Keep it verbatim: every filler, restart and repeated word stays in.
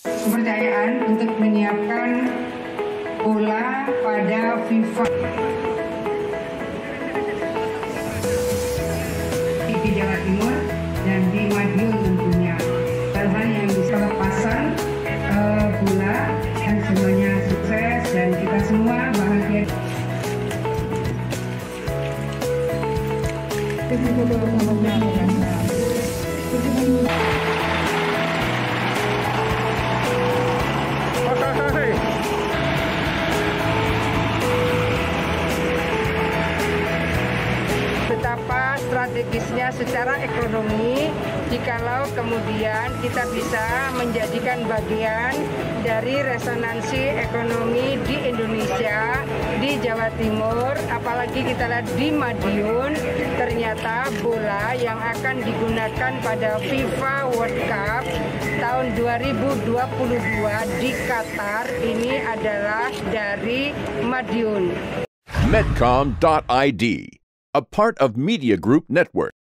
Kepercayaan untuk menyiapkan bola pada FIFA di Jawa Timur dan di Madiun tentunya. Hal-hal yang bisa lepasan uh, bola dan semuanya sukses dan kita semua bahagia. Betapa strategisnya secara ekonomi jikalau kemudian kita bisa menjadikan bagian dari resonansi ekonomi di Indonesia, di Jawa Timur, apalagi kita lihat di Madiun, ternyata bola yang akan digunakan pada FIFA World Cup tahun dua ribu dua puluh dua di Qatar ini adalah dari Madiun. Medcom dot I D, a part of Media Group Network.